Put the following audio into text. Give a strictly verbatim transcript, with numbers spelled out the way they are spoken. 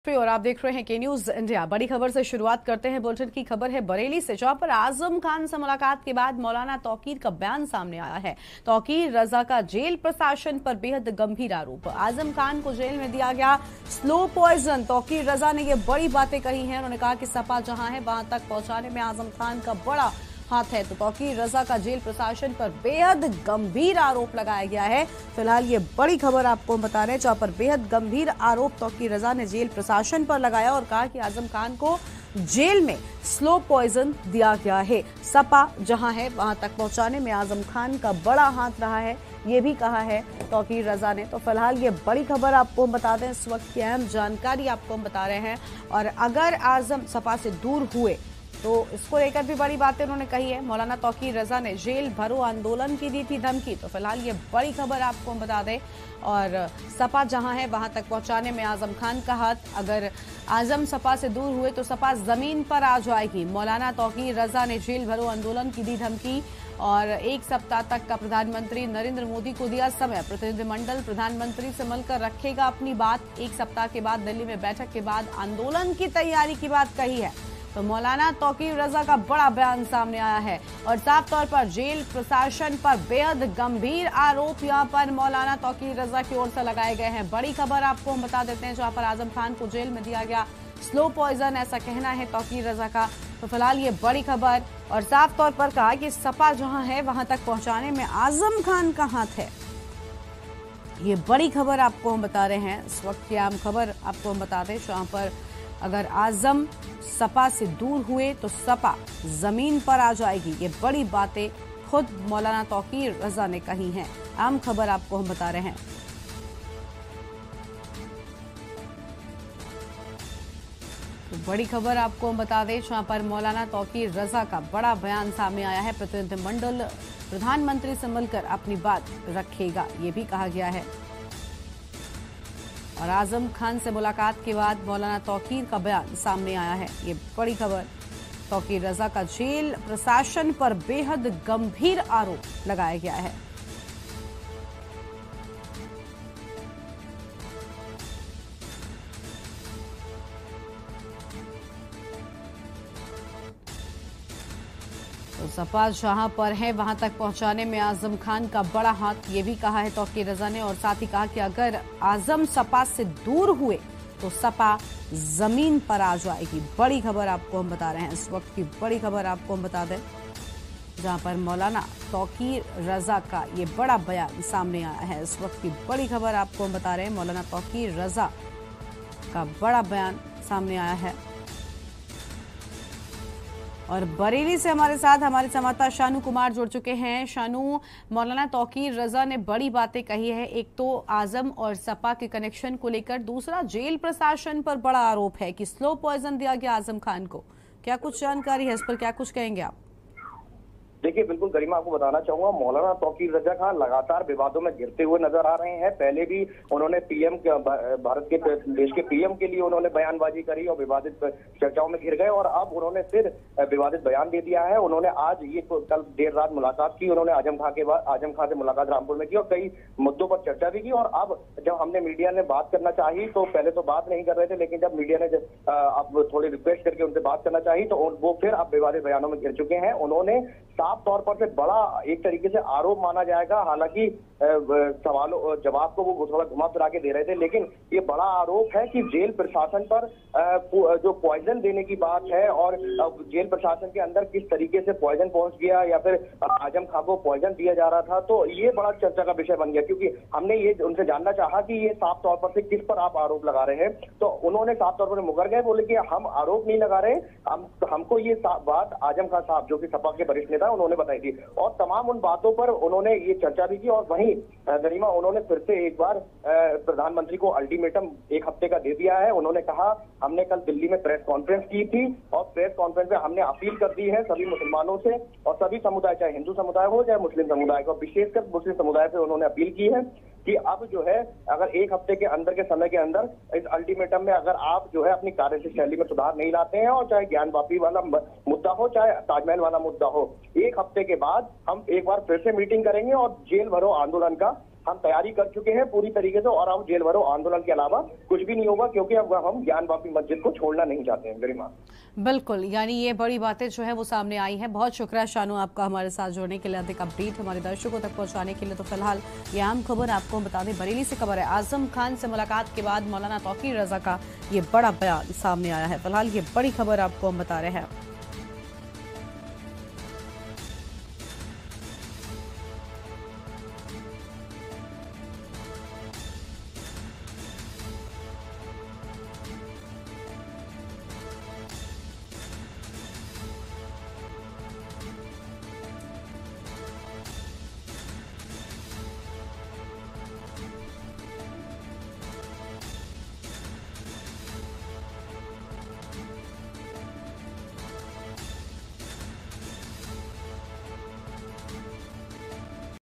और आप देख रहे हैं के न्यूज इंडिया। बड़ी खबर से शुरुआत करते हैं। बुलेटिन की खबर है बरेली से, जहां पर आजम खान से मुलाकात के बाद मौलाना तौकीर का बयान सामने आया है। तौकीर रजा का जेल प्रशासन पर बेहद गंभीर आरोप। आजम खान को जेल में दिया गया स्लो पॉइजन। तौकीर रजा ने ये बड़ी बातें कही हैं। उन्होंने कहा कि सपा जहां है वहां तक पहुंचाने में आजम खान का बड़ा हाथ है। तो तौकीर रजा का जेल प्रशासन पर बेहद गंभीर आरोप लगाया गया है। फिलहाल ये बड़ी खबर आपको बता रहे हैं, जहां पर बेहद गंभीर आरोप तौकीर रजा ने जेल प्रशासन पर लगाया और कहा कि आजम खान को जेल में स्लो पॉइजन दिया गया है। सपा जहां है वहां तक पहुंचाने में आजम खान का बड़ा हाथ रहा है, ये भी कहा है तौकीर रजा ने। तो फिलहाल ये बड़ी खबर आपको बता दें, इस वक्त की अहम जानकारी आपको हम बता रहे हैं। और अगर आजम सपा से दूर हुए तो इसको लेकर भी बड़ी बातें उन्होंने कही है। मौलाना तौकीर रजा ने जेल भरो आंदोलन की दी थी धमकी। तो फिलहाल ये बड़ी खबर आपको बता दें। और सपा जहां है वहां तक पहुंचाने में आजम खान का हाथ। अगर आजम सपा से दूर हुए तो सपा जमीन पर आ जाएगी। मौलाना तौकीर रजा ने जेल भरो आंदोलन की दी धमकी और एक सप्ताह तक का प्रधानमंत्री नरेंद्र मोदी को दिया समय। प्रतिनिधिमंडल प्रधानमंत्री से मिलकर रखेगा अपनी बात। एक सप्ताह के बाद दिल्ली में बैठक के बाद आंदोलन की तैयारी की बात कही है। तो मौलाना तौकीर रजा का बड़ा बयान सामने आया है और साफ तौर पर जेल प्रशासन पर बेहद गंभीर आरोप यहां पर मौलाना तौकीर रजा की ओर से लगाए गए हैं। बड़ी खबर आपको हम बता देते हैं, जहां पर आजम खान को जेल में दिया गया स्लो पॉइजन, ऐसा कहना है तौकीर रजा का। तो फिलहाल ये बड़ी खबर और साफ तौर पर कहा कि सपा जहां है वहां तक पहुंचाने में आजम खान का हाथ है। ये बड़ी खबर आपको हम बता रहे हैं। इस वक्त की आम खबर आपको हम बता दें, जहां पर अगर आजम सपा से दूर हुए तो सपा जमीन पर आ जाएगी। ये बड़ी बातें खुद मौलाना तौकीर रजा ने कही हैं। आम खबर आपको हम बता रहे हैं। तो बड़ी खबर आपको हम बता दें, जहां पर मौलाना तौकीर रजा का बड़ा बयान सामने आया है। प्रतिनिधिमंडल प्रधानमंत्री से मिलकर अपनी बात रखेगा, ये भी कहा गया है। और आजम खान से मुलाकात के बाद मौलाना तौकीर का बयान सामने आया है। ये बड़ी खबर। तौकीर रजा का जेल प्रशासन पर बेहद गंभीर आरोप लगाया गया है। तो सपा जहां पर है वहां तक पहुंचाने में आजम खान का बड़ा हाथ, ये भी कहा है तौकीर रजा ने। और साथ ही कहा कि अगर आजम सपा से दूर हुए तो सपा जमीन पर आ जाएगी। बड़ी खबर आपको हम बता रहे हैं। इस वक्त की बड़ी खबर आपको हम बता दें, जहां पर मौलाना तौकीर रजा का ये बड़ा बयान सामने आया है। इस वक्त की बड़ी खबर आपको हम बता रहे हैं, मौलाना तौकीर रजा का बड़ा बयान सामने आया है। और बरेली से हमारे साथ हमारे संवाददाता शानू कुमार जुड़ चुके हैं। शानू, मौलाना तौकीर रजा ने बड़ी बातें कही है। एक तो आजम और सपा के कनेक्शन को लेकर, दूसरा जेल प्रशासन पर बड़ा आरोप है कि स्लो पॉइजन दिया गया आजम खान को। क्या कुछ जानकारी है इस पर, क्या कुछ कहेंगे आप? देखिए, बिल्कुल गरिमा, आपको बताना चाहूंगा, मौलाना तौकीर रजा खान लगातार विवादों में घिरते हुए नजर आ रहे हैं। पहले भी उन्होंने पीएम भारत के देश के पीएम के लिए उन्होंने बयानबाजी करी और विवादित चर्चाओं में घिर गए और अब उन्होंने फिर विवादित बयान दे दिया है। उन्होंने आज ये कल देर रात मुलाकात की, उन्होंने आजम खान के बाद आजम खान से मुलाकात रामपुर में की और कई मुद्दों पर चर्चा भी की। और अब जब हमने मीडिया ने बात करना चाही तो पहले तो बात नहीं कर रहे थे, लेकिन जब मीडिया ने अब थोड़ी रिक्वेस्ट करके उनसे बात करना चाही तो वो फिर अब विवादित बयानों में घिर चुके हैं। उन्होंने साफ तौर पर से बड़ा एक तरीके से आरोप माना जाएगा, हालांकि सवालों जवाब को वो थोड़ा घुमा फिरा के दे रहे थे, लेकिन ये बड़ा आरोप है कि जेल प्रशासन पर जो पॉइजन देने की बात है और जेल प्रशासन के अंदर किस तरीके से पॉइजन पहुंच गया या फिर आजम खान को पॉइजन दिया जा रहा था, तो ये बड़ा चर्चा का विषय बन गया। क्योंकि हमने ये उनसे जानना चाहा कि ये साफ तौर पर से किस पर आप आरोप लगा रहे हैं, तो उन्होंने साफ तौर पर मुकर गए, बोले कि हम आरोप नहीं लगा रहे, हम हमको ये बात आजम खान साहब जो कि सपा के वरिष्ठ नेता उन्होंने बताई थी। और तमाम उन बातों पर उन्होंने ये चर्चा भी की। और वहीं गरिमा, उन्होंने फिर से एक बार प्रधानमंत्री को अल्टीमेटम एक हफ्ते का दे दिया है। उन्होंने कहा, हमने कल दिल्ली में प्रेस कॉन्फ्रेंस की थी और प्रेस कॉन्फ्रेंस में हमने अपील कर दी है सभी मुसलमानों से और सभी समुदाय, चाहे हिंदू समुदाय हो चाहे मुस्लिम समुदाय को, विशेषकर मुस्लिम समुदाय से उन्होंने अपील की है कि अब जो है अगर एक हफ्ते के अंदर के समय के अंदर इस अल्टीमेटम में अगर आप जो है अपनी कार्यशैली में सुधार नहीं लाते हैं, और चाहे ज्ञान वापी वाला मुद्दा हो चाहे ताजमहल वाला मुद्दा हो, एक हफ्ते के बाद हम एक बार फिर से मीटिंग करेंगे और जेल भरो आंदोलन का हम तैयारी कर चुके हैं पूरी तरीके से और अब जेल भरो आंदोलन के अलावा कुछ भी नहीं होगा, क्योंकि अब हम ज्ञान वापी मस्जिद को छोड़ना नहीं चाहते हैं। गरिमा, बिल्कुल, यानी ये बड़ी बातें जो है वो सामने आई हैं। बहुत शुक्रिया शानू आपका हमारे साथ जुड़ने के लिए, अधिक अपडेट हमारे दर्शकों तक पहुंचाने के लिए। तो फिलहाल ये अहम खबर आपको बता दें, बरेली से खबर है, आजम खान से मुलाकात के बाद मौलाना तौकीर रजा का ये बड़ा बयान सामने आया है। फिलहाल ये बड़ी खबर आपको हम बता रहे हैं।